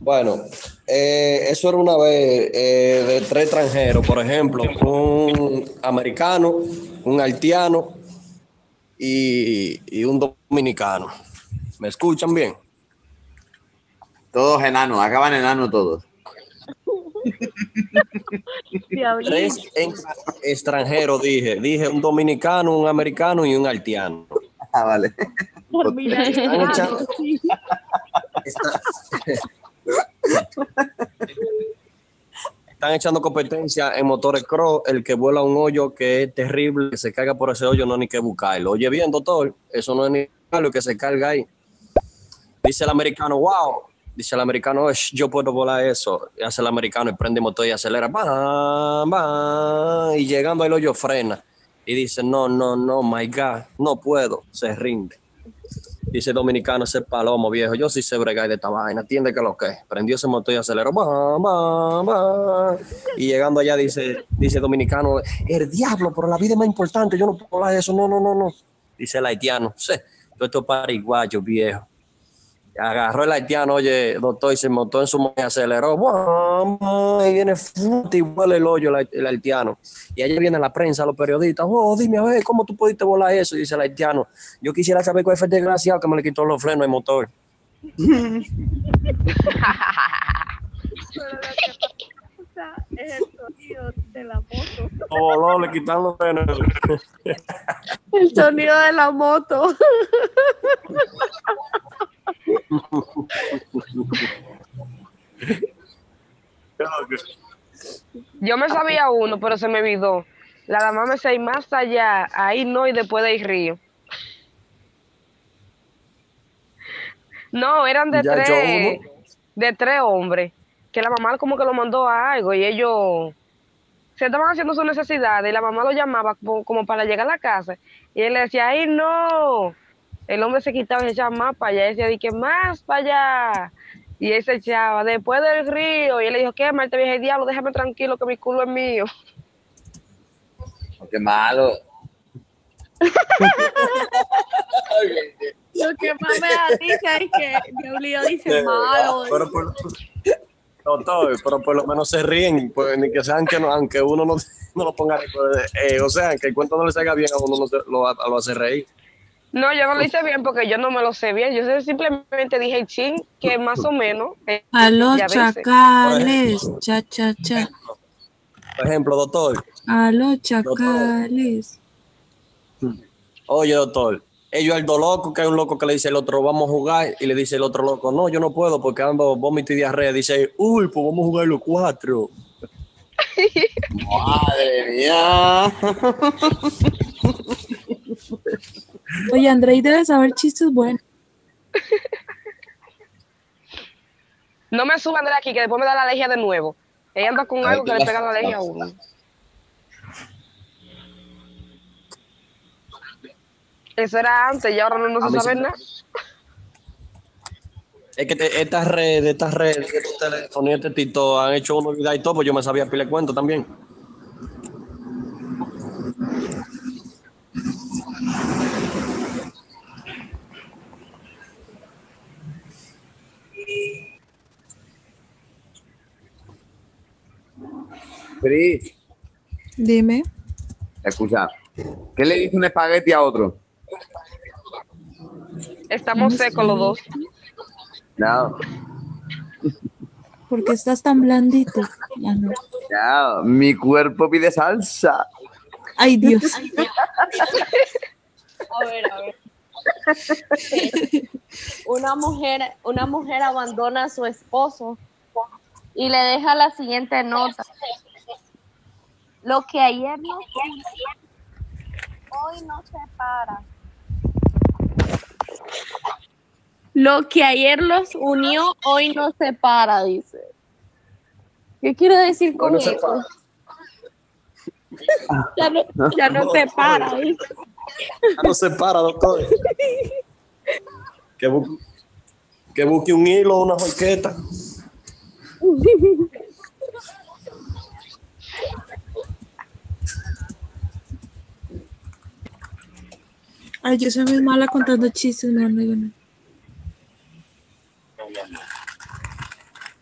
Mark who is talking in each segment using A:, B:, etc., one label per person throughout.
A: Bueno, eso era una vez de tres extranjeros, por ejemplo, un americano, un haitiano y un dominicano. ¿Me escuchan bien?
B: Todos enanos, acaban enano todos.
A: Tres extranjeros, dije un dominicano, un americano y un haitiano.
B: Ah, vale.
A: Están echando, están echando competencia en motores cross, el que vuela un hoyo que es terrible, que se caiga por ese hoyo, no hay ni que buscarlo. Oye bien, doctor, eso no es ni lo que se carga ahí. Dice el americano, wow. Dice el americano, yo puedo volar eso. Y hace el americano y prende el motor y acelera. ¡Bam, bam! Y llegando al hoyo frena. Y dice, no, my God, no puedo. Se rinde. Dice el dominicano, ese palomo viejo, yo sí sé bregar de esta vaina, entiende que lo que es. Prendió ese motor y aceleró. ¡Bam, bam, bam! Y llegando allá dice el dominicano, el diablo, pero la vida es más importante, yo no puedo volar eso, no. Dice el haitiano, todo esto es paraguayo, viejo. Agarró el haitiano, oye, doctor, y se montó en su moto y aceleró. Y viene y vuela el hoyo el haitiano. Y allá viene la prensa, los periodistas. Dime, a ver, ¿cómo tú pudiste volar eso? Y dice el haitiano, yo quisiera saber cuál fue el desgraciado que me le quitó los frenos al motor.
C: Es el sonido de la moto.
A: Voló, le quitaron los frenos.
C: El sonido de la moto.
D: Yo me sabía uno, pero se me olvidó. La dama me sé más allá, ahí no, y después del río. No, eran de tres hombres, que la mamá como que lo mandó a algo y ellos se estaban haciendo sus necesidades y la mamá lo llamaba como para llegar a la casa y él le decía, ¡ay no! El hombre se quitaba y se echaba más para allá, y decía, que más para allá. Y él se echaba, después del río, y él le dijo, ¿qué, Marta vieja? Diablo, déjame tranquilo que mi culo es mío.
B: Oh, qué malo.
C: Lo que más me da risa es que Diablillo dice malo.
A: Doctor, pero por lo menos se ríen, pues, ni que sean que no, aunque uno no lo ponga, o sea, que el cuento no le salga bien, a uno lo hace reír.
D: No, yo no lo hice bien porque yo no me lo sé bien. Yo simplemente dije chin, que más o menos.
E: A los chacales, cha.
A: Por ejemplo, doctor.
E: A los chacales.
A: Doctor. Oye, doctor, ellos el do loco, que hay un loco que le dice al otro, vamos a jugar, y le dice el otro loco, no, yo no puedo porque ando vómito y diarrea. Dice, uy, pues vamos a jugar los cuatro.
B: Madre mía.
E: Oye, Andrei debe saber chistes buenos.
D: No me suban de aquí, que después me da la alergia de nuevo. Ella anda con algo que le pega la alergia a uno. Eso era antes y ahora no se sabe nada.
A: Es que estas redes, estos teléfonos y este TikTok han hecho unos videos y todo, pues yo me sabía pile cuento también.
B: Pri,
E: Dime.
B: escucha, ¿qué le dice un espagueti a otro?
D: Estamos secos los dos.
B: No.
E: ¿Por qué estás tan blandito?
B: No, mi cuerpo pide salsa.
E: Ay, Dios.
C: A ver. Una mujer abandona a su esposo y le deja la siguiente nota. Lo que ayer no hoy no se para. Lo que ayer los unió, hoy no se para, dice. ¿Qué quiere decir con eso? Ya no se para, dice.
A: Ya no se para, doctor. Que busque un hilo, una horqueta.
E: Ay, yo soy muy mala contando chistes, no.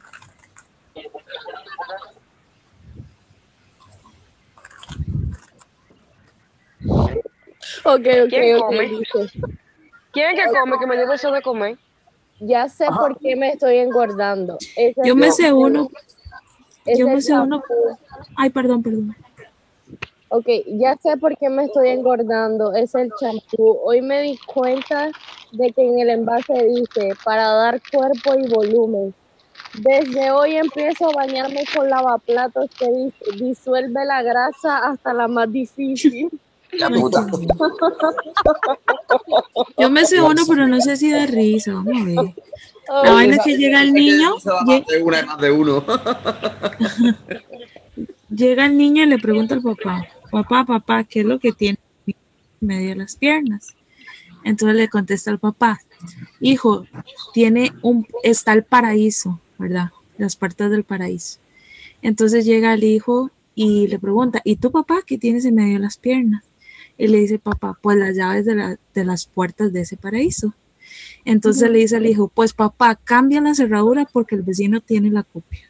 C: Ok,
D: ¿Quién
C: ok,
D: come?
C: dice.
D: ¿Quién es que come? Que me dio deseo de comer.
C: Ya sé por qué me estoy engordando. Ese
E: Yo
C: es
E: me
C: el
E: sé uno.
C: es
E: Yo me
C: el
E: sé uno.
C: champú.
E: Ay, perdón.
C: Ok, ya sé por qué me estoy engordando. Es el champú. Hoy me di cuenta de que en el envase dice para dar cuerpo y volumen. Desde hoy empiezo a bañarme con lavaplatos que dice disuelve la grasa hasta la más difícil.
A: Ya
E: Ay,
A: tú
E: Dios
A: estás.
E: mío. Yo me sé uno, pero no sé si da risa. Vamos a ver. La vaina es que llega el niño,
B: Más de uno.
E: llega el niño y le pregunta al papá, papá, ¿qué es lo que tiene en medio de las piernas? Entonces le contesta al papá, hijo, está el paraíso, ¿verdad? Las puertas del paraíso. Entonces llega el hijo y le pregunta, ¿y tú papá qué tienes en medio de las piernas? Y le dice papá, pues las llaves de las puertas de ese paraíso. Entonces le dice al hijo, pues papá, cambia la cerradura porque el vecino tiene la copia.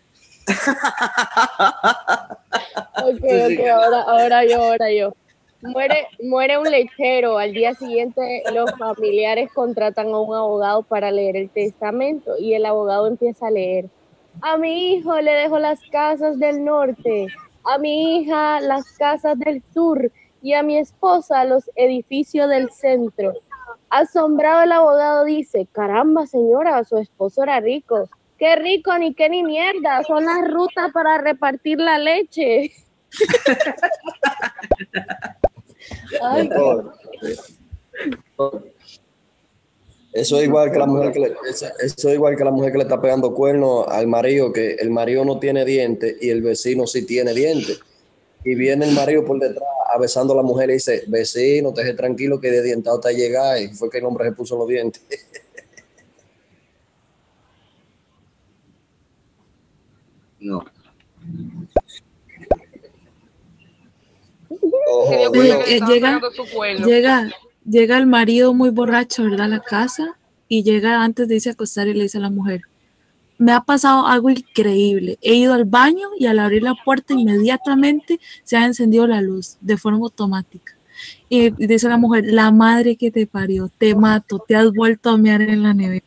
C: Ok, ahora yo. Muere un lechero. Al día siguiente, los familiares contratan a un abogado para leer el testamento y el abogado empieza a leer. A mi hijo le dejo las casas del norte, a mi hija las casas del sur y a mi esposa los edificios del centro. Asombrado el abogado dice, caramba señora, su esposo era rico. Qué rico, ni qué ni mierda, son las rutas para repartir la leche. Ay,
A: Doctor, eso es igual que la mujer eso es igual que la mujer que le está pegando cuernos al marido, que el marido no tiene dientes y el vecino sí tiene dientes. Y viene el marido por detrás besando a la mujer y dice, vecino, te deje tranquilo que de dientado te llega. Y fue que el hombre se puso los dientes.
B: No.
D: Que Dios
E: Oye,
D: cuenta que le estaban pegando su cuerno.
E: llega el marido muy borracho, ¿verdad? A la casa y llega antes de irse a acostar y le dice a la mujer, me ha pasado algo increíble. He ido al baño y al abrir la puerta inmediatamente se ha encendido la luz de forma automática. Y dice la mujer, la madre que te parió, te mato, te has vuelto a mear en la nevera.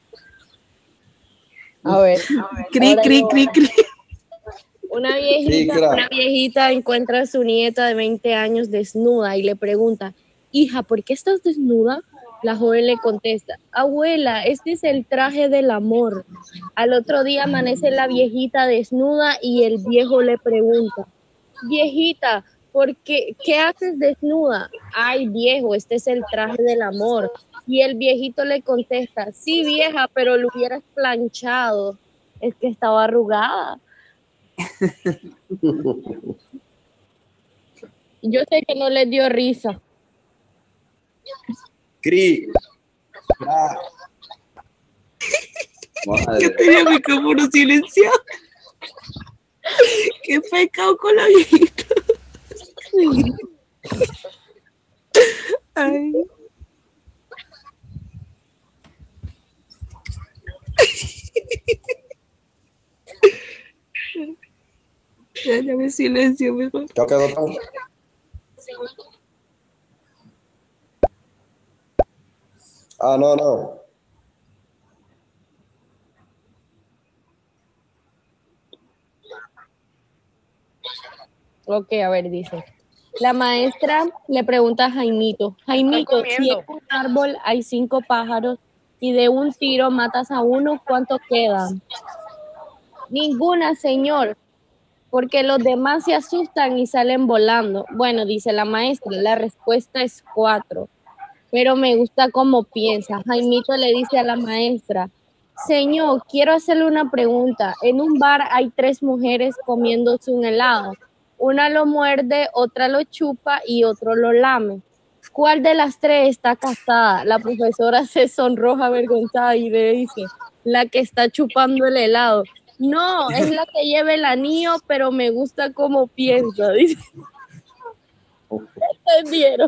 C: a ver,
E: Cri,
C: ahora
E: cri,
C: yo.
E: cri, cri.
C: Una
A: Sí, claro.
C: viejita encuentra a su nieta de 20 años desnuda y le pregunta, hija, ¿por qué estás desnuda? La joven le contesta, abuela, este es el traje del amor. Al otro día amanece la viejita desnuda y el viejo le pregunta, viejita, ¿qué haces desnuda? Ay, viejo, este es el traje del amor. Y el viejito le contesta, sí, vieja, pero lo hubieras planchado. Es que estaba arrugada. Yo sé que no les dio risa.
A: Cri.
E: Yo tenía mi micrófono silenciado. Qué pecado con la viejita. Ay. Ya me silencio mejor.
A: ¿Ya quedó atrás? Ah, no.
C: Ok, a ver, dice. La maestra le pregunta a Jaimito, Jaimito, si en
D: comiendo.
C: un árbol hay 5 pájaros y de un tiro matas a uno, ¿cuánto quedan? Ninguna, señor, porque los demás se asustan y salen volando. Bueno, dice la maestra, la respuesta es 4, pero me gusta cómo piensa. Jaimito le dice a la maestra, señor, quiero hacerle una pregunta. En un bar hay 3 mujeres comiéndose un helado. Una lo muerde, otra lo chupa y otro lo lame. ¿Cuál de las 3 está casada? La profesora se sonroja avergonzada y le dice, la que está chupando el helado. No, es la que lleva el anillo, pero me gusta cómo piensa, dice. ¿Entendieron?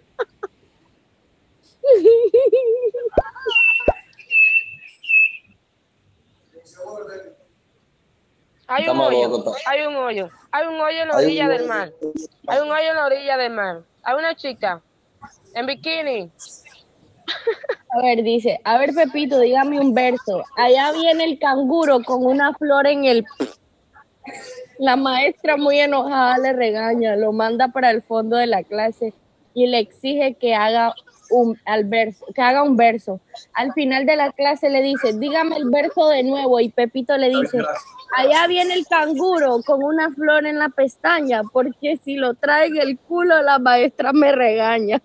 D: Hay un
A: Estamos
D: hoyo,
A: locos.
D: hay un hoyo en la
A: Hay
D: orilla
A: un
D: del mar. Hay un hoyo en la orilla del mar. Hay una chica En bikini.
C: A ver, dice, a ver, Pepito, dígame un verso. Allá viene el canguro con una flor en el... La maestra muy enojada le regaña, lo manda para el fondo de la clase y le exige que haga un verso. Al final de la clase le dice, dígame el verso de nuevo, y Pepito le dice, allá viene el canguro con una flor en la pestaña, porque si lo trae en el culo la maestra me regaña.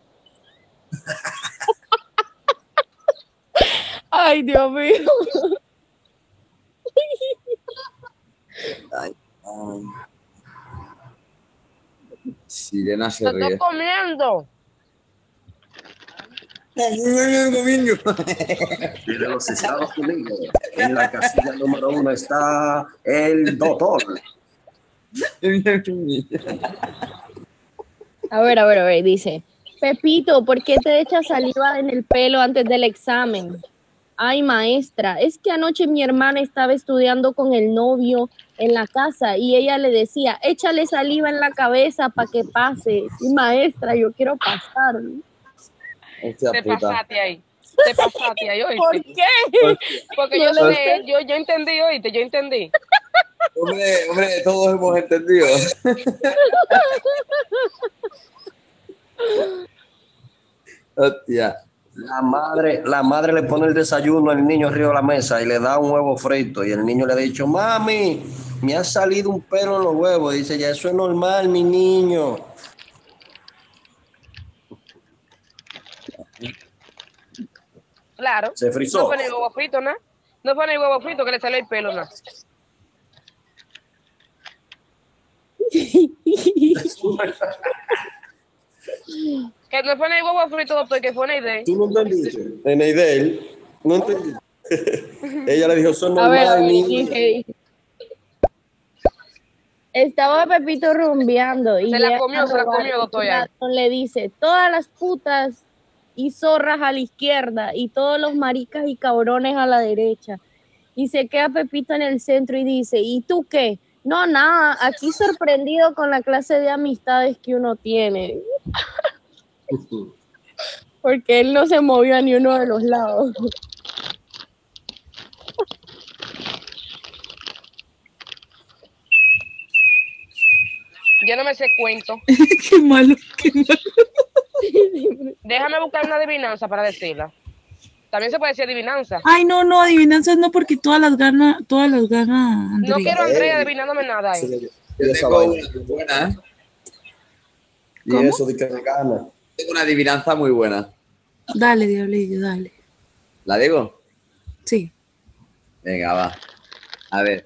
C: Ay, Dios mío.
B: Ay. Sirena se
D: Te
B: ríe.
D: estoy comiendo.
A: Y de los Estados Unidos, en la casilla número 1 está el doctor.
C: A ver, dice, Pepito, ¿por qué te echas saliva en el pelo antes del examen? Ay, maestra, es que anoche mi hermana estaba estudiando con el novio en la casa y ella le decía, échale saliva en la cabeza para que pase. Y maestra, yo quiero pasar.
B: Hostia
D: Te
B: puta.
D: pasaste ahí. Te pasaste ahí,
C: ¿Por
D: oíste.
C: qué?
D: Porque
C: No
D: yo
C: le
D: sé, yo entendí, oíste, yo entendí.
B: Hombre, todos hemos entendido. Hostia.
A: La madre le pone el desayuno al niño arriba de la mesa y le da un huevo frito. Y el niño le ha dicho, mami, me ha salido un pelo en los huevos. Y dice, ya eso es normal, mi niño.
D: Claro.
A: Se frizó.
D: No pone huevo frito, ¿no? No pone huevo frito que le sale el pelo, ¿no? Que no pone huevo frito, doctor, que fue una idea.
A: ¿Tú no entendiste? En Eidel, no entendí. Ella le dijo, eso es
C: A ver,
A: normal, niño.
C: dice, estaba Pepito rumbeando y
D: Se la
C: llega
D: comió,
C: a robar,
D: doctor,
C: y
D: ya.
C: le dice, todas las putas y zorras a la izquierda y todos los maricas y cabrones a la derecha. Y se queda Pepito en el centro y dice, ¿y tú qué? No, nada, aquí sorprendido con la clase de amistades que uno tiene. Porque él no se movió a ni uno de los lados.
D: Yo no me sé cuento.
E: Qué malo, qué malo.
D: Déjame buscar una adivinanza para decirla. También se puede decir adivinanza.
E: Ay, no, adivinanzas no, porque todas las gana
D: No
E: Andrea.
D: quiero a Andrea adivinándome nada.
B: Yo tengo una muy buena, ¿eh?
A: Y
E: ¿Cómo?
A: eso de que me gana.
B: Tengo una adivinanza muy buena.
E: Dale, diablillo, dale.
B: ¿La digo?
E: Sí.
B: Venga, va. A ver.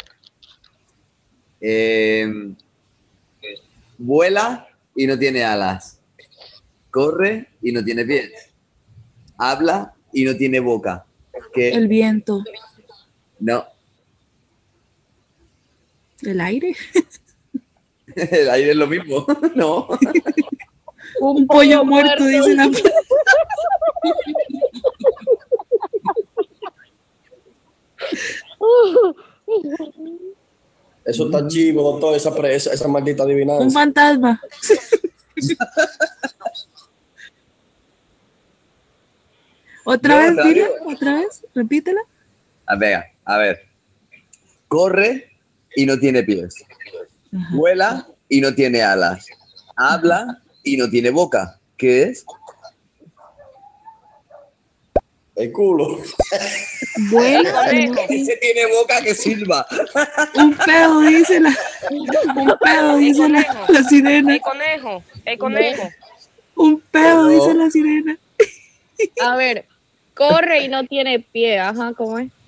B: Vuela y no tiene alas. Corre y no tiene pies. Habla y no tiene boca. ¿Qué?
E: El viento,
B: No.
E: el aire,
B: El aire es lo mismo. No.
E: un pollo muerto, dice la
A: Eso está chivo, doctor, esa maldita
E: un
A: adivinanza.
E: fantasma. Otra vez,
B: No,
E: dile, otra vez, repítela.
B: A ver. Corre y no tiene pies.
E: Ajá.
B: Vuela y no tiene alas. Habla y no tiene boca. ¿Qué es?
A: El culo.
E: Vuela,
D: El conejo.
B: Ese tiene boca que silba.
E: un pedo, dice la sirena.
D: El conejo.
E: Un pedo,
B: No.
E: dice la sirena.
C: A ver, corre y no tiene pie. Ajá, ¿cómo es?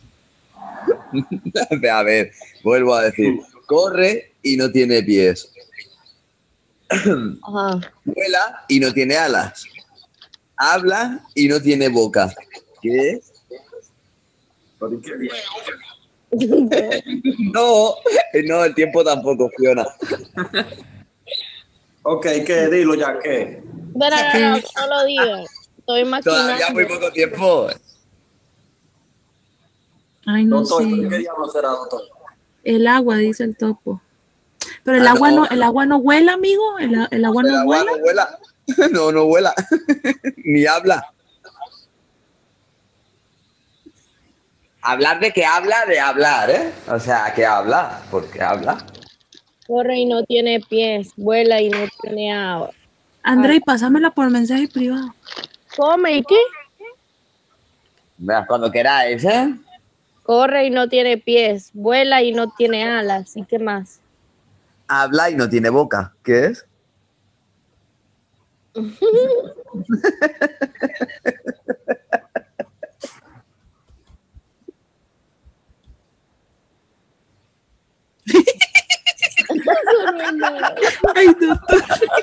B: A ver, vuelvo a decir. Corre y no tiene pies.
C: Ajá.
B: Vuela y no tiene alas. Habla y no tiene boca. ¿Qué es? No, el tiempo tampoco, Fiona.
A: Ok, ¿qué? Dilo ya, ¿qué?
C: No lo digas. Estoy maquinando.
B: Todavía muy poco tiempo.
E: Ay, no
A: Doctor,
E: sé.
A: ¿qué diablo será, doctor?
E: El agua, dice el topo. Pero
B: Ah, no.
E: el agua no huele, amigo. El agua
B: El
E: no
B: agua
E: huele.
B: no vuela. No, no vuela. Ni habla. Hablar de que habla de hablar, ¿eh? O sea, que habla, porque habla.
C: Corre y no tiene pies, vuela y no tiene agua.
E: Andrei, pásamela por mensaje privado.
C: Come y qué?
B: Mira, cuando queráis, ¿eh?
C: Corre y no tiene pies, vuela y no tiene alas. ¿Y qué más?
B: Habla y no tiene boca. ¿Qué es?
E: Ay, doctor.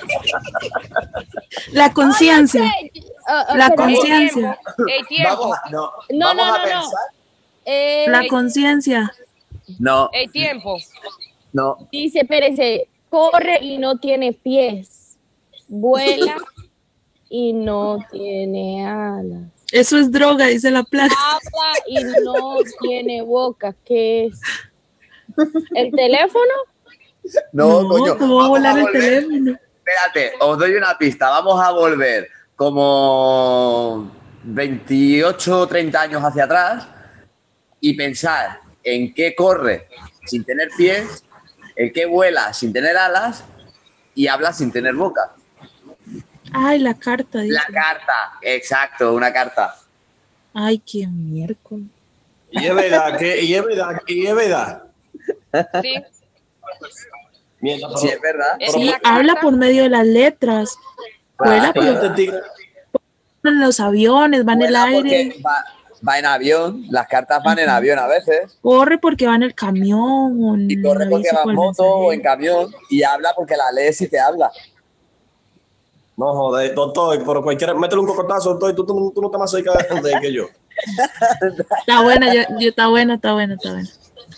E: La conciencia. La
C: Pero-
E: conciencia.
D: El tiempo.
B: No,
C: No,
B: vamos
C: no,
B: a
C: no, no.
B: pensar.
E: La conciencia.
B: No,
D: El tiempo.
B: no.
C: Dice, espérese, corre y no tiene pies, vuela y no tiene alas.
E: Eso es droga, dice la plaga.
C: Habla y no tiene boca. ¿Qué es? ¿El teléfono?
B: No, coño.
E: ¿Cómo va a
B: Vamos
E: volar el
B: volver.
E: teléfono?
B: Espérate, os doy una pista. Vamos a volver como 28 o 30 años hacia atrás y pensar en qué corre sin tener pies, en qué vuela sin tener alas y habla sin tener boca.
E: Ay, la carta, dice.
B: La carta, exacto, una carta.
E: Ay, qué miércoles.
A: Y es verdad, y es verdad.
D: Sí.
A: Mierda,
B: Sí, es verdad.
D: Es
E: Sí,
D: la carta.
E: habla por medio de las letras. Vuela
A: pero
E: por
A: este tigre-
E: en los aviones, va en el
B: Vuela
E: aire.
B: porque va en avión, las cartas van en avión a veces.
E: Corre porque va en el camión o en
B: Y corre
E: la
B: porque
E: bici
B: va
E: con
B: en
E: el
B: moto o en
E: mensajero.
B: camión. Y habla porque la lees y te habla.
A: No joder, doctor, pero cualquiera, métele un cocotazo, doctor, tú no estás más cerca de él que yo.
E: Está buena, está buena, está buena, está buena.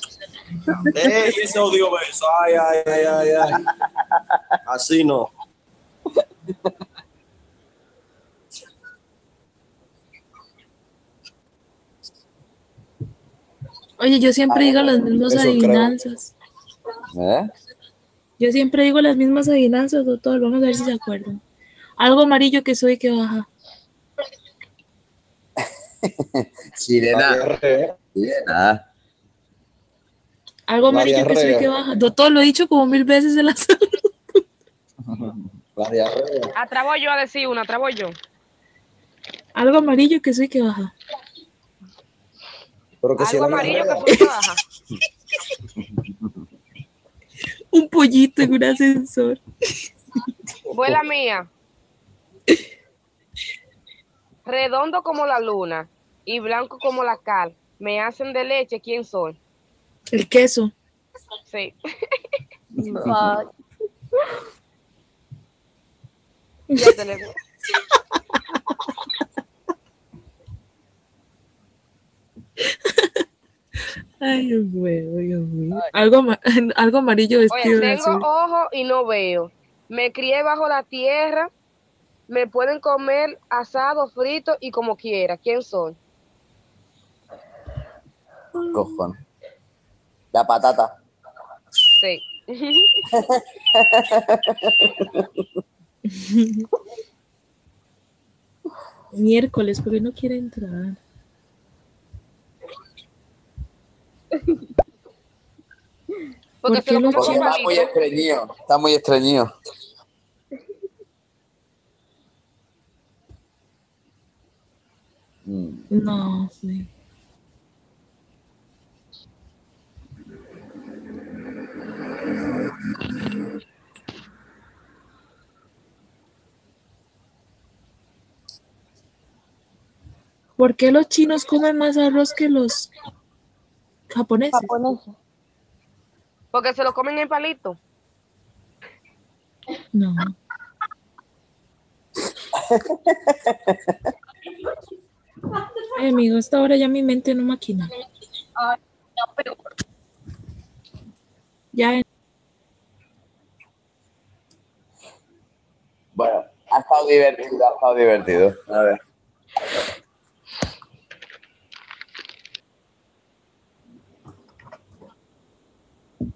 A: Ese odio beso, ay. Así no.
E: Oye, yo siempre digo las mismas
A: eso creo.
E: adivinanzas.
B: ¿Eh?
E: Yo siempre digo las mismas adivinanzas, doctor. Vamos a ver si se acuerdan. Algo amarillo que sube y que baja.
B: Sirena. Sirena.
E: Algo
A: La
E: amarillo que sube y
A: diarrea.
E: que baja. Doctor, lo he dicho como 1000 veces en la sala.
A: La diarrea.
D: Atrabo yo a decir una, atrabo yo.
E: Algo amarillo que sube y que baja.
A: Pero que si
D: Algo
A: era
D: amarillo que
A: diarrea.
D: sube y que baja.
E: Un pollito en un ascensor.
D: Vuela mía. Redondo como la luna y blanco como la cal. Me hacen de leche, ¿quién soy?
E: El queso.
D: Sí.
C: Ay,
D: Ya te le-
E: Ay, Dios mío, Dios mío. Algo amarillo
D: Oye,
E: vestido de
D: tengo
E: azul.
D: ojos y no veo. Me crié bajo la tierra. Me pueden comer asado, frito y como quiera. ¿Quién soy?
B: Cojones. La patata.
D: Sí.
E: Miércoles, ¿por qué no quiere entrar?
D: Porque
E: ¿Por
D: se
E: qué
D: lo
E: lo
D: come
B: Porque
D: con
B: está muy
D: palito.
B: estreñido. Está muy estreñido.
E: No, sí. ¿Por qué los chinos comen más arroz que los japoneses?
C: japonesa.
D: Porque se lo comen en palito.
E: No. Ay, amigo, a esta hora ya mi mente no maquina.
C: Ay, no, pero
E: Ya,
B: Bueno, ha estado divertido, ha estado divertido. A ver.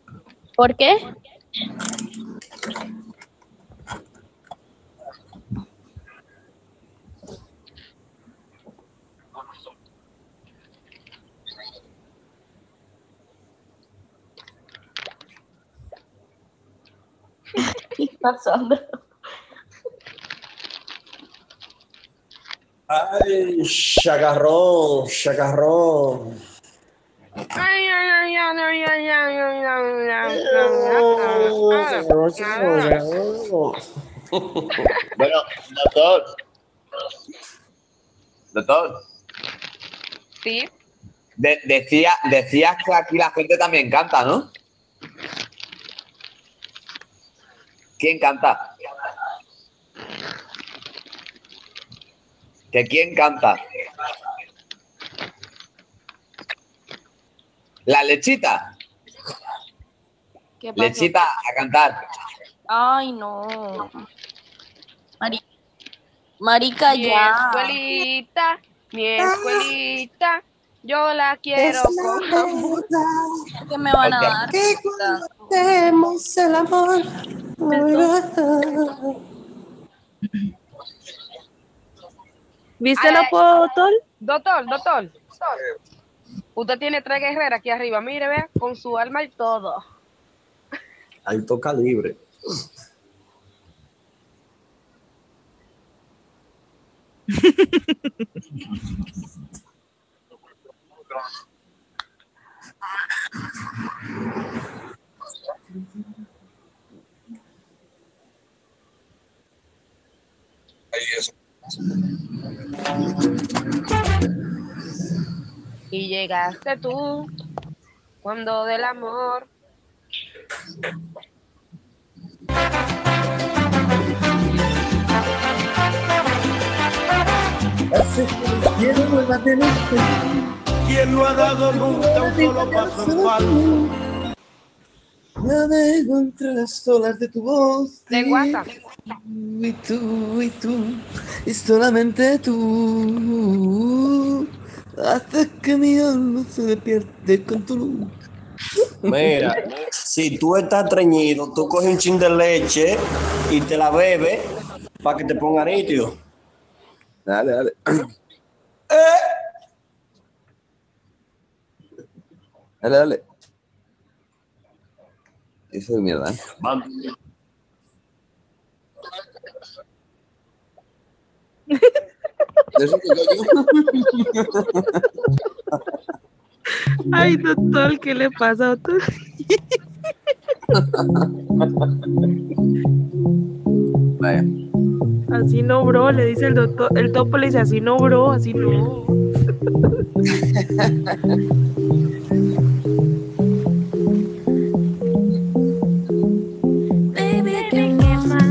C: ¿por qué? ¿Qué pasando?
A: Ay, chacarrón, chacarrón.
D: Ay, ay, ay, ay, ay, ay, ay, ay, ay,
B: Bueno, doctor,
D: Sí,
B: decías que aquí la gente también canta, ¿no? ¿Quién canta? ¿Que quién canta? La lechita.
C: ¿Qué pasó?
B: Lechita a cantar.
C: Ay, no. Marica,
D: mi
C: ya.
D: escuelita, mi escuelita, yo la quiero con amor.
C: ¿Qué me van a
B: Ok.
C: dar?
A: Tenemos el amor.
E: ¿Viste
D: Ay,
E: la
D: ay.
E: foto?
D: Doctor, usted tiene 3 guerreras aquí arriba, mire, vea, con su alma y todo.
A: Alto calibre.
D: Y llegaste tú, cuando del amor.
F: ¿Quién no ha dado nunca un solo paso en falso?
B: Navego entre las olas de tu voz.
D: De WhatsApp.
B: Y tú, y solamente tú, haces que mi alma se despierte con tu luz.
A: Mira, si tú estás treñido, tú coges un chin de leche y te la bebes para que te ponga nítido.
B: Dale. Dale. Eso es mierda. Eso que
E: Ay, doctor, ¿qué le pasa, doctor?
B: Vaya.
E: Así no, bro, le dice el doctor. El topo le dice, así no, bro, así no.
G: Baby, ¿qué más?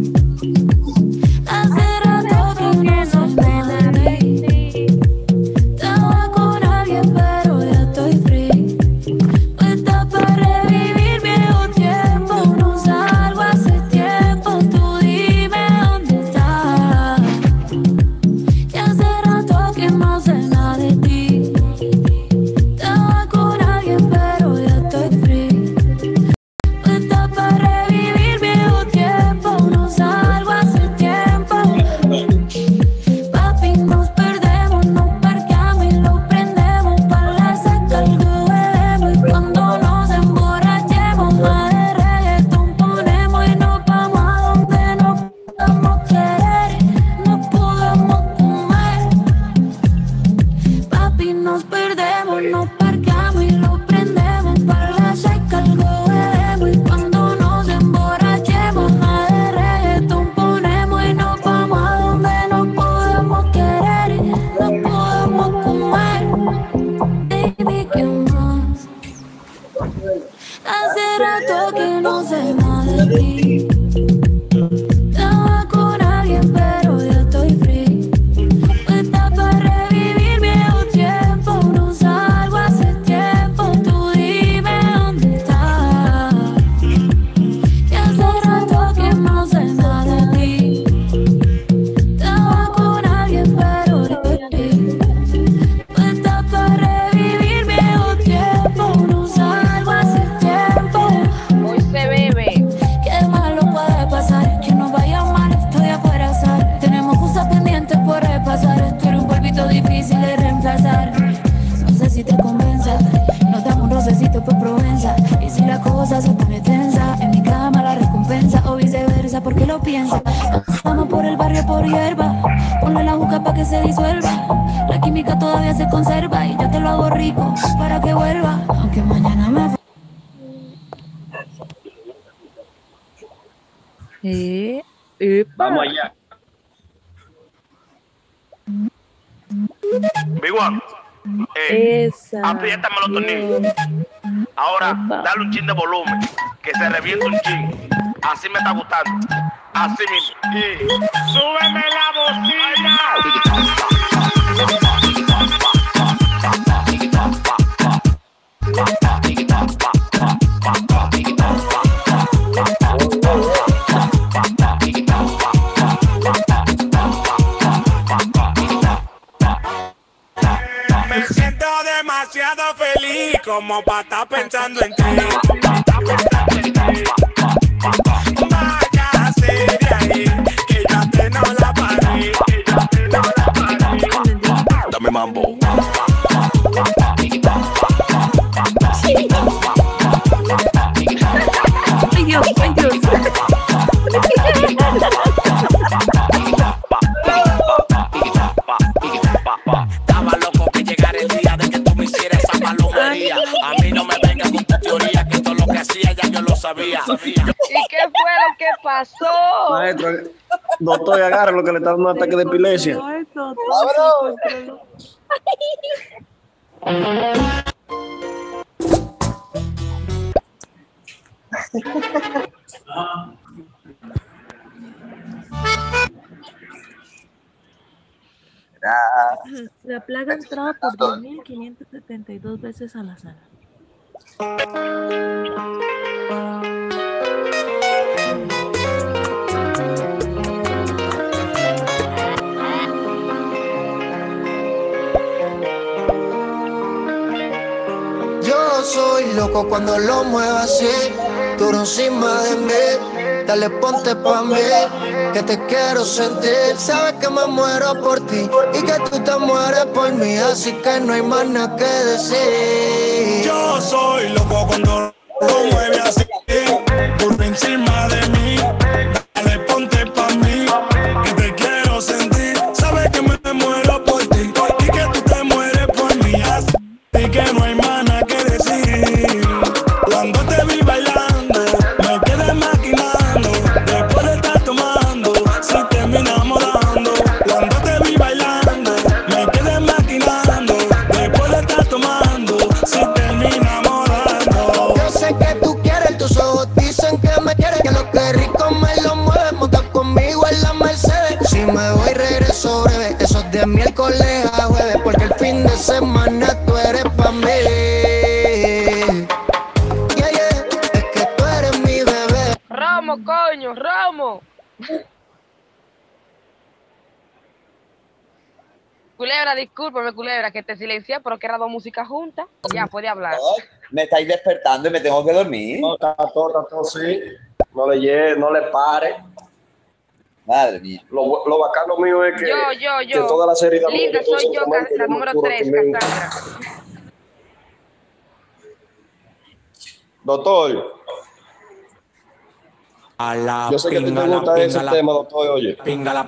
G: Hace rato que no sos nada de mí. Estaba con alguien, pero ya estoy free. Puesta para revivir viejo tiempo. No salgo hace tiempo. Tú dime dónde estás. Ya hace rato que no sé nada de ti. Estaba con alguien, pero ya estoy free. Puesta para revivir viejo tiempo, no salgo hace tiempo. Papi, nos perdemos, nos parqueamos y lo prendemos. Para la seca algo bebemos y cuando nos emborrachemos, más de reggaetón ponemos y nos vamos a donde nos podamos querer, nos podamos comer. Papi, nos perdemos, nos parqueamos y lo prendemos. Para la seca algo bebemos y cuando nos emborrachemos, más de reggaetón ponemos y nos vamos a donde nos podamos querer, nos podamos comer. Baby, ¿qué más? Hace rato que no sé nada de ti. Estaba con alguien, pero ya estoy free. Puesta para revivir viejo tiempo. No salgo hace tiempo. Tú dime dónde estás. Ya hace rato que no sé nada de ti. Estaba con alguien, pero ya estoy free. Puesta para revivir viejo tiempo. No salgo hace tiempo.
D: Hoy se bebe.
G: Qué malo por hierba. Ponle la juca pa' que se disuelva. La química todavía se conserva y yo te lo hago rico para que vuelva. Aunque mañana me...
A: Vamos allá.
F: Big One,
C: Esa.
F: apriétame los tornillos. Ahora, dale un chin de volumen, que se reviente un chin. Así me está gustando. Así mismo. Y súbeme la bocina. Me siento demasiado feliz como para estar pensando en ti. Váyase de ahí, que ya te no la paré, Dame mambo.
E: Ay, Dios, ay, Dios.
F: Estaba loco que llegara el día de que tú me hicieras esa palomería. A mí no me vengas con tu teoría, que todo lo que hacía ya yo lo sabía.
D: ¿Y qué fue lo que pasó?
A: Maestro, doctor, agarra lo que le está dando un ataque de epilepsia.
E: La plaga ha entrado por 10.572 veces a la sala.
H: Yo soy loco cuando lo muevo así, duro encima de mí. Dale, ponte pa' mí, que te quiero sentir. Sabes que me muero por ti y que tú te mueres por mí, así que no hay más nada que decir.
F: Yo soy loco cuando lo mueve así, por encima de mí. Dale, ponte pa' mí, que te quiero sentir. Sabes que me muero por ti y que tú te mueres por mí, así que no hay más nada que decir. Cuando te vi bailando, me quedé maquinando. Después de estar tomando, si terminamos dando. Cuando te vi bailando, me quedé maquinando. Después de estar tomando, si terminamos dando.
H: Yo sé que tú quieres, tus ojos dicen que me quieres, que lo que rico me lo mueve. Monta conmigo en la Mercedes. Si me voy regreso breve, eso es de miércoles a jueves, porque el fin de semana tú eres pa' mí. Yeah, yeah, es que tú eres mi bebé.
D: Romo, coño, Romo. Culebra, discúlpame, Culebra, que te silencié, pero que era dos músicas juntas. Ya, puede hablar.
B: Me estáis despertando y me tengo que dormir.
A: No, está todo, sí. No le pare.
B: Madre mía.
A: Lo bacano mío es que,
D: Yo.
A: que toda la serie de
D: Linda,
A: amigos
D: soy yo,
A: simplemente
D: la
A: yo
D: número
A: juro
D: 3,
A: también.
D: Cassandra.
A: Doctor,
F: A la
A: yo sé que te gusta ese tema, doctor, oye.
F: pingala.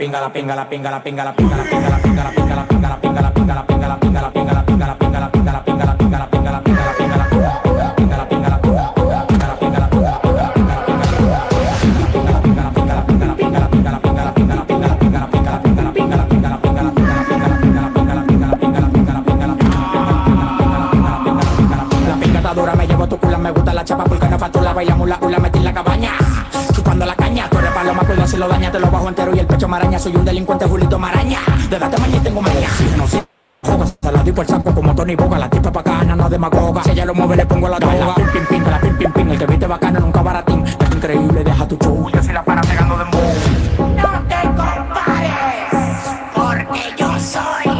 F: Me llevo tu culo, me gusta la chapa porque no pa' tu la bailamos la hula, metí en la cabaña. Chupando la caña, tú eres paloma, cuida si lo daña, te lo bajo entero y el pecho maraña. Soy un delincuente, Julito Maraña. Desde tamaño y tengo maña. No sé, joga, se la di por el saco como Tony Boga. La tipa bacana, no demagoga. Si ella lo mueve, le pongo la droga. Pim, pim, la pim, pim, pim. El que viste bacano, nunca baratín. Es increíble, deja tu show. Yo soy la para pegando de embo. No te compares, porque yo soy.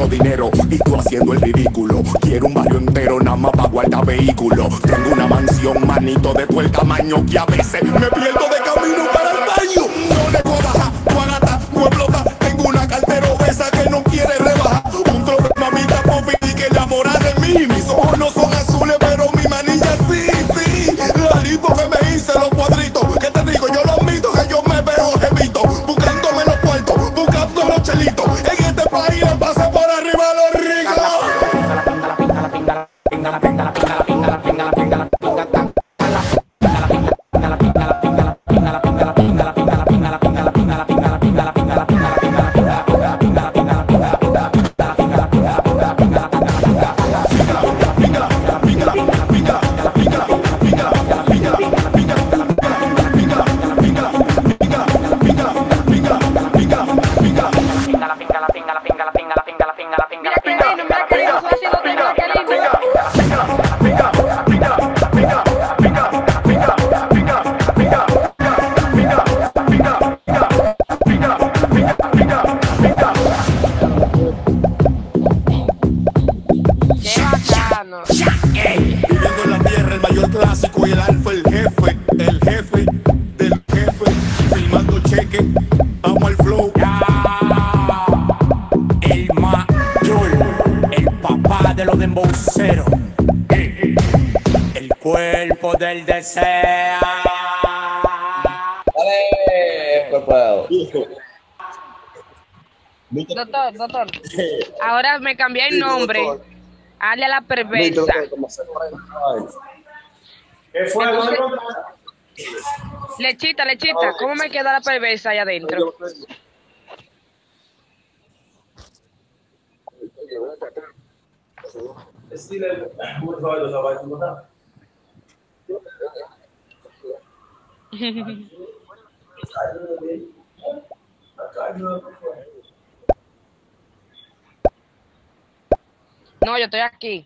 F: tengo dinero y tú haciendo el ridículo. Quiero un barrio entero nada más para guardar vehículos. Tengo una mansión, manito, de todo el tamaño que a veces me pierdo de camino para el baño. No le puedo bajar, tu agata, no explota. Tengo una cartera obesa que no quiere rebajar. Un trozo de mamita popi que enamora de mí. Mis ojos no son azules, pero mi manilla sí, sí. Larito que me hice los cuadritos. ¿Qué te digo? Yo lo admito que yo me veo jevito. Buscándome los puertos, buscando los chelitos. En este país le pasé por arriba a los Viviendo en la tierra, el mayor clásico y el alfa, el jefe del jefe. Filmando cheque, vamos al flow.
I: El mayor, el papá de los dembowceros, el cuerpo del deseo.
B: Dale, cuerpo.
D: Doctor, ahora me cambié el nombre. Hazle a la perversa.
A: ¿Qué fue?
D: Entonces, Lechita, ¿cómo me queda la perversa allá adentro? No, yo estoy aquí.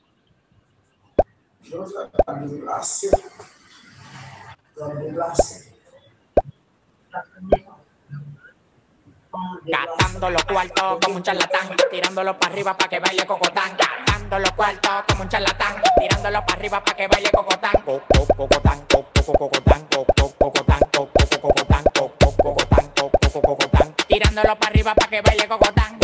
I: Gastando los cuartos como un charlatán, tirándolo para arriba para que baile cocotán. Gastando los cuartos como un charlatán, tirándolo para arriba para que baile cocotán. Cocotán, cocotán, cocotán, cocotán, cocotán, tirándolo para arriba para que baile cocotán.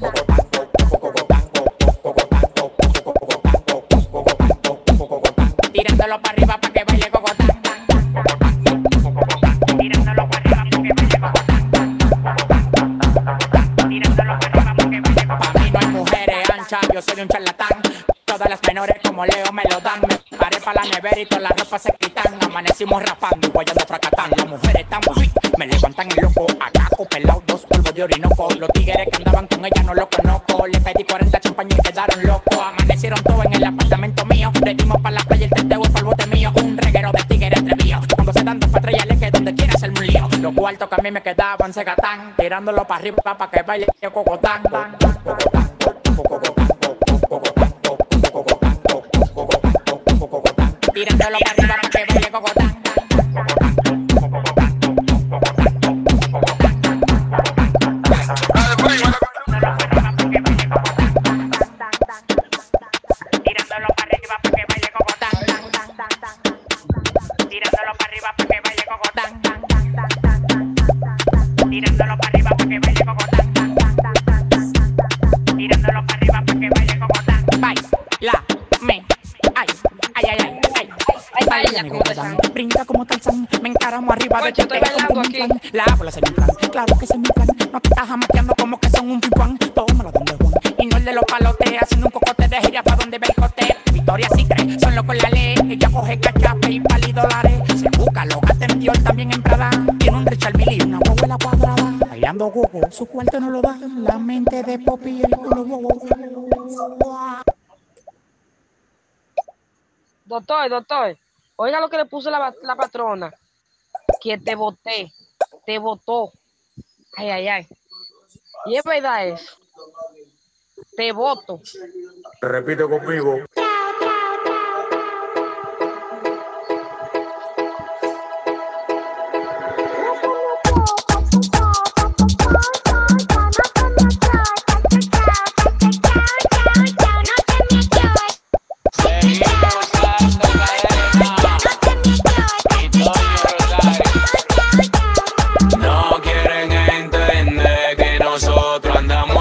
I: Tirándolo para arriba para que baile cocotán. Tirándolo para arriba para que baile cocotán. Tirándolo para arriba para que baile cocotán. Para mí no hay mujeres anchas, yo soy un charlatán. Todas las menores como Leo me lo dan. Me paré para la nevera y todas las ropas se quitan. Amanecimos rapando y guayando fracatán. Las mujeres están fit, me levantan el loco. Acaco, pelado, 2 polvos de orinoco. Los tigres que andaban con ella no los conozco. Le pedí 40 champañas y quedaron locos. Amanecieron todos en el apartamento mío. Le dimos para la playa el teteo y para el bote mío. Un reguero de tigres atrevidos. Cuando se dan 2 patrullas que donde quiera hacerme un lío. Los cuartos que a mí me quedaban se gatán. Tirándolo para arriba para que baile cocotán. Tirándolo para arriba para que baile cocotán. Tirándolo para arriba para que baile cocotán. Tirándolo para arriba para que baile cocotán. Tirándolo para arriba para que baile cocotán. Tirándolo para arriba para que baile cocotán. Baila, me, ay, ay, ay, ay, ay. Baila como Tarzán, brinca como Tarzán. Me encaramo arriba de ti, te como un plan. La bola se me plan, claro que se me plan. No te estás amateando como que son un pimpán. Tómalo donde Juan, y no el de los palotes. Haciendo un cocote de gira pa' donde ve el cote. Victoria sí cree, son locos la ley. Ella coge cachape y pali dólares. Se busca loca, en Dior, también en Prada. Tiene un Richard Mille y una abuela cuadrada. Bailando gogo, su cuarto no lo da. La mente de Poppy y el culo bobo.
D: Doctor, oiga lo que le puso la patrona. Que te boté, te botó. Ay, ay, ay. Y es verdad eso. Te voto.
F: Repite conmigo.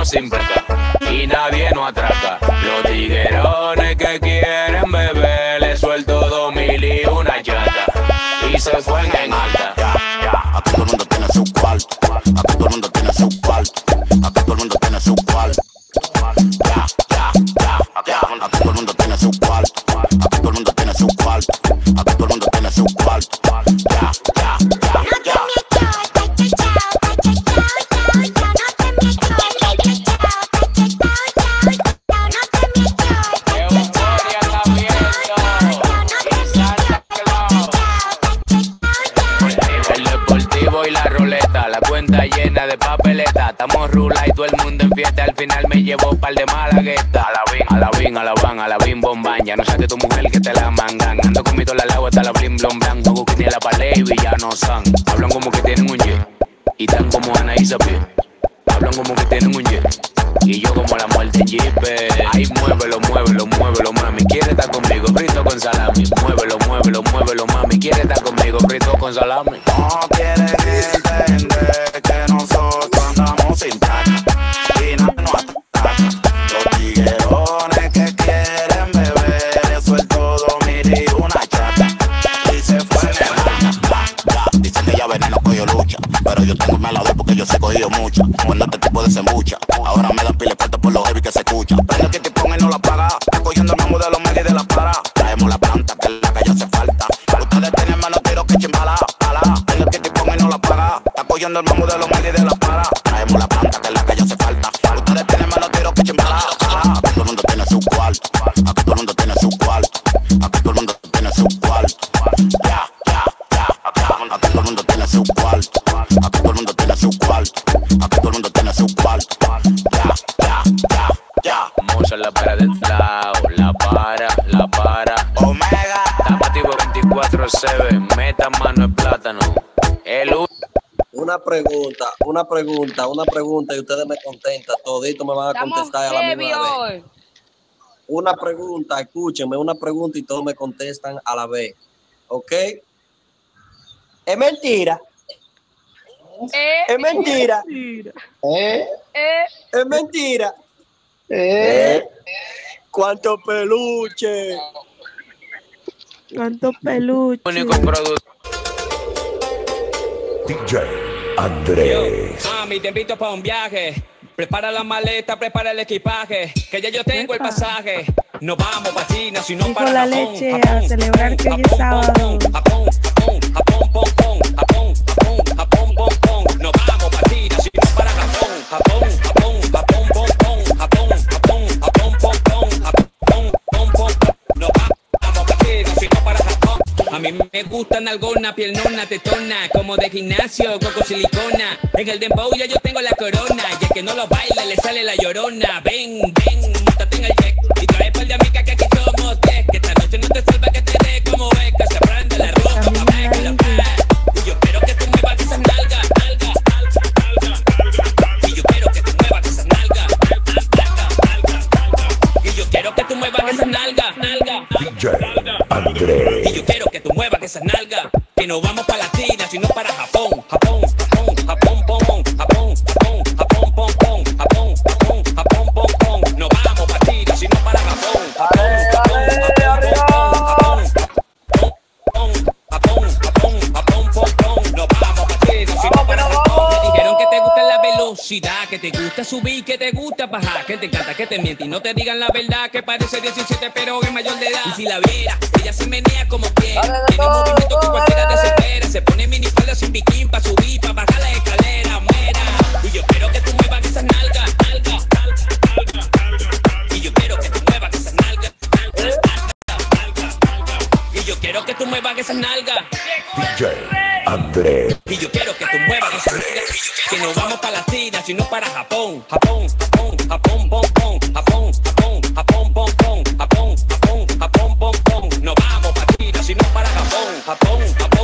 I: andamos sin placa y nadie nos atraca. Los tiguerones que quieren beber, les suelto 2000 y una chata y se fue en alta.
J: Aquí todo el mundo tiene su cuarto. Aquí todo el mundo tiene su cuarto. Aquí todo el mundo tiene su cuarto. Aquí todo el mundo tiene su cuarto. Aquí todo el mundo tiene su cuarto. Aquí todo el mundo tiene su cuarto.
I: Y la roleta, la cuenta llena de papeleta. Estamos rula y todo el mundo en fiesta. Al final me llevo un par de malaguetas. A la bim bomban. Ya no seas de tu mujer que te la mangan. Ando con mi dólar al agua hasta la blim blom blan. Juego que ni la palé y villanos son. Hablan como que tienen un jet y tan como Ana y Sapie. Hablan como que tienen un jet y yo como la muerte en Jeep. Ay, muévelo, muévelo, muévelo, mami. Quiere estar conmigo, frito con salami. Muévelo, muévelo, muévelo, mami. Quiere estar conmigo, frito con salami.
J: No quieren entender que nosotros andamos sin taca y nada nos ataca. Los tiguerones que quieren beber, eso es todo, mire, y una chata y se fue en el. Dicen que ya veneno cogió lucha, pero yo tengo mala de porque yo sé cogido mucha. Cuando este tipo de se mucha, ahora me dan pile puesto por los heavy que se escucha. Prende que te ponga y no la paga, está cogiendo el mambo de los medios de la para. Traemos la planta que es la que ya hace falta. Ustedes tienen menos tiros que chimbala. Prende que te ponga y no la paga, está cogiendo el mambo de los medios de la para. Traemos la planta que es la que ya hace falta. Ustedes tienen menos tiros que chimbala. Aquí todo el mundo tiene su cuarto. Aquí todo el mundo tiene su cuarto. Aquí todo el mundo tiene su cuarto. Aquí todo el mundo tiene su cuarto. Aquí todo el mundo tiene su cuarto. Aquí todo el mundo tiene su cuarto.
I: Vamos a la para del lado. La para.
J: Omega.
I: Estamos activos 24/7. Meta mano en plátano.
A: Una pregunta y ustedes me contestan. Todito me van a contestar a la misma vez. Una pregunta, escúchenme, una pregunta y todos me contestan a la vez. ¿Ok? Es mentira. Es mentira. Es mentira. ¿Cuánto peluche?
E: ¿Cuánto peluche?
I: Único producto.
J: DJ Andrés.
K: Mami, te invito para un viaje. Prepara la maleta, prepara el equipaje. Que ya yo tengo el pasaje. No vamos para China, sino para
E: la
K: Japón.
E: leche a celebrar que hoy es sábado.
K: Japón. No vamos para China, sino para Japón. No vamos para China, sino para Japón. A mí me gustan algona, piernona, tetona, como de gimnasio, coco silicona. En el dembow ya yo tengo la corona, y el que no lo baila le sale la llorona. Ven, montate en el jet y trae par de amigas que aquí somos 10. Que esta noche no te salva que te dé como es, que se prende la ropa pa' ver que la paz. Y yo quiero que tú muevas esas nalgas, y yo quiero que tú muevas esas nalgas, y yo quiero que tú muevas esas nalgas,
J: DJ Andrés.
K: y yo quiero que tú muevas esas nalgas, que no vamos para la China, sino para Japón. No vamos para China, sino para Japón. No vamos para China, sino para Japón. Te dijeron que te gusta la velocidad, que te gusta subir, que te gusta bajar, que te encanta que te mienten y no te digan la verdad, que parece 17 pero es mayor de edad. Y si la viera, ella se menea como quiera, tiene un movimiento que cualquiera desespera, se pone minifalda sin bikini pa' subir, pa' bajar la escalera, muera. Y yo quiero que tú muevas esas nalgas, y yo quiero que tú muevas esas nalgas, y yo quiero que tú muevas esas nalgas,
J: DJ Andrés.
K: y yo quiero que tú muevas esas nalgas, que no vamos para la China, sino para Japón. No vamos para China, sino para Japón.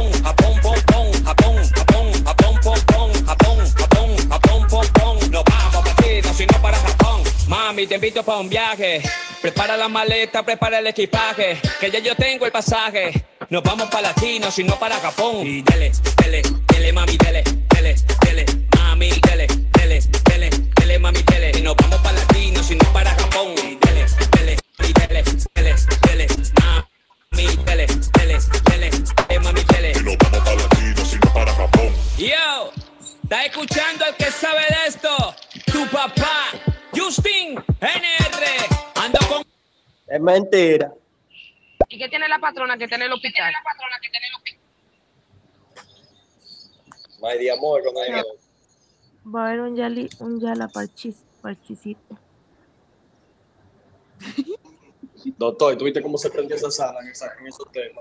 K: No vamos para China, sino para Japón. Mami, te invito para un viaje. Prepara la maleta, prepara el equipaje, que ya yo tengo el pasaje. Nos vamos para la China, sino para Japón. Y dele, mami, dele, mami, dele, mami, dele. Y nos escuchando al que sabe de esto. Tu papá, Justin NR. Ando con...
A: Es mentira.
D: ¿Y qué tiene la patrona que tiene el hospital?
A: May de amor con el...
E: Va a haber un yala parchicito.
A: Doctor, ¿tú viste cómo se prendió esa sala en esos temas?